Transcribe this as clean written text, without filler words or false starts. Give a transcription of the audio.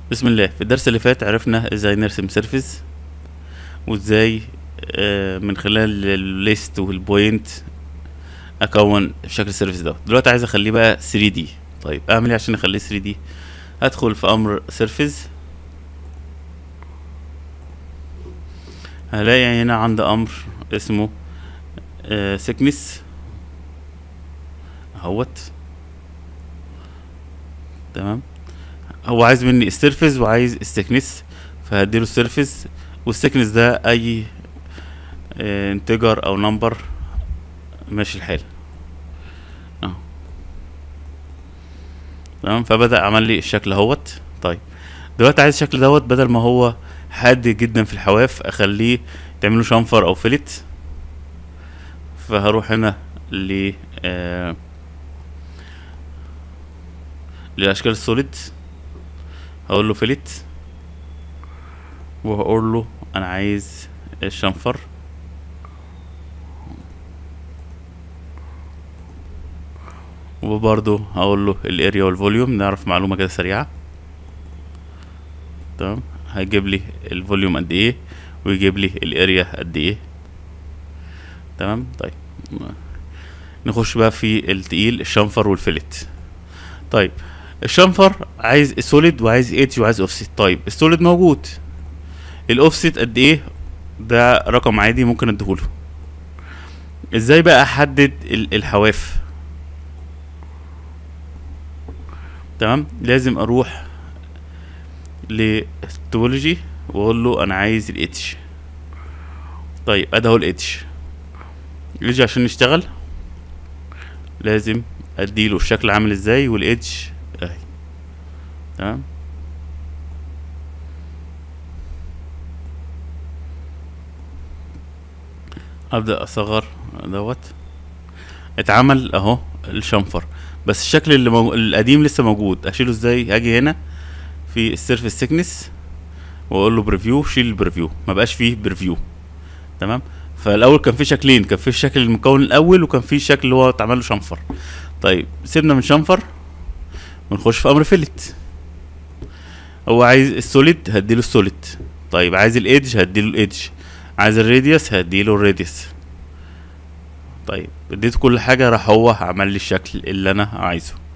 بسم الله. في الدرس اللي فات عرفنا ازاي نرسم سيرفيس، وازاي من خلال الليست والبوينت اكون شكل السيرفيس ده. دلوقتي عايز اخليه بقى 3D. طيب اعمل ايه عشان اخليه 3D؟ هدخل في امر سيرفيس، هلاقي هنا عند امر اسمه سيكنس اهوت. تمام، هو عايز مني السيرفيس وعايز السيكنس، فهديله السيرفيس، والسيكنس ده اي انتجر او نمبر ماشي الحال. تمام، فبدأ عمل لي الشكل اهوت. طيب دلوقتي عايز الشكل دوت بدل ما هو حاد جدا في الحواف اخليه تعمله شنفر او فلت. فهروح هنا ل للاشكال السوليد، هقول له فلت، وهقول له انا عايز الشنفر، وبرضه هقول له الاريا والفوليوم، نعرف معلومه كده سريعه. تمام، هيجيب لي الفوليوم قد ايه ويجيب لي الاريا قد ايه. تمام، طيب نخش بقى في التقيل، الشنفر والفلت. طيب الشنفر عايز سوليد وعايز ايدج وعايز اوفست. طيب السوليد موجود، الاوفست قد ايه؟ ده رقم عادي ممكن اديهوله. ازاي بقى احدد الحواف؟ تمام، لازم اروح لتوبولوجي واقول له انا عايز الايدج. طيب ادي اهو الايدج. الايدج عشان يشتغل لازم اديله الشكل عامل ازاي، والايدج اهي. تمام، ابدا اصغر دوت. اتعمل اهو الشنفر، بس الشكل القديم لسه موجود. اشيله ازاي؟ اجي هنا في السيرفيس سيكنس واقول له بريفيو، شيل البريفيو، ما بقاش فيه بريفيو. تمام، فالاول كان في شكلين، كان في الشكل المكون الاول وكان في الشكل اللي هو اتعمل له شنفر. طيب سيبنا من شنفر ونخش في امر فيلت. هو عايز السوليد هديله السوليد. طيب عايز الايدج هديله الايدج، عايز الراديوس هديله الراديوس. طيب اديته كل حاجه، راح هو عمل لي الشكل اللي انا عايزه.